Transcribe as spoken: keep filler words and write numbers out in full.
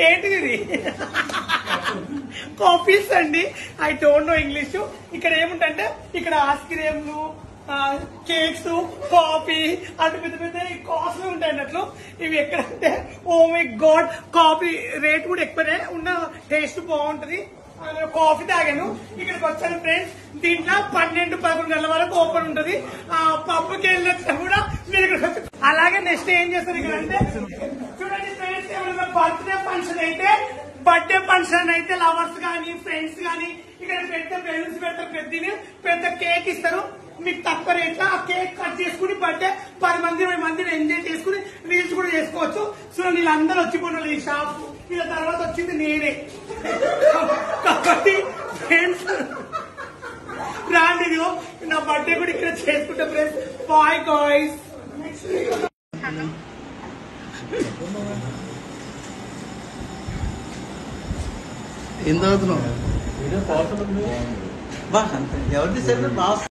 ఏంటిది ఇది? కాఫీస్ అండి. I don't know English. ఇక్కడ ఏముంటే ఇక్కడ ఐస్ క్రీమ్లు, కేక్స్, కాఫీ అటు పెద్ద పెద్ద కాస్ట్లీ ఉంటాయి అన్నట్లు. ఇవి ఎక్కడంటే oh my god, coffee rate కూడా ఎక్కువనే ఉన్న, టేస్ట్ బాగుంటది. కాఫీ తాగాను. ఇక్కడికి వచ్చాను ఫ్రెండ్స్. దీంట్లో పన్నెండు పదకొండు గంటల వరకు ఓపెన్ ఉంటది. ఆ పబ్కి వెళ్ళినా కూడా మీరు ఇక్కడికి వచ్చి. అలాగే నెక్స్ట్ ఏం చేస్తారు ఇక్కడ అంటే చూడండి ఫ్రెండ్స్, ఎవరైనా బర్త్డే ఫంక్షన్ అయితే, బర్త్డే ఫంక్షన్ అయితే లవర్స్ గానీ ఫ్రెండ్స్ గానీ ఇక్కడ పెద్ద బెలూన్స్ పెడతారు, పెద్ద పెద్ద కేక్ ఇస్తారు మీకు తక్కువ రేట్ లో. ఆ కేక్ కట్ చేసుకుని బర్త్డే పది మంది ఇరవై మందిని ఎంజాయ్ చేసుకుని రీల్స్ కూడా చేసుకోవచ్చు. సో వీళ్ళందరూ వచ్చిపోయినారు ఈ షాప్. వీళ్ళ తర్వాత వచ్చింది నేనే. కాబట్టి ఫ్రెండ్స్ రాండి, ఇదిగో నా బర్త్డే కూడా ఇక్కడ చేసుకుంటా ఫ్రెండ్స్. Bye guys. ఏం చదువుతున్నావు? ఎవరిది సార్ బాగా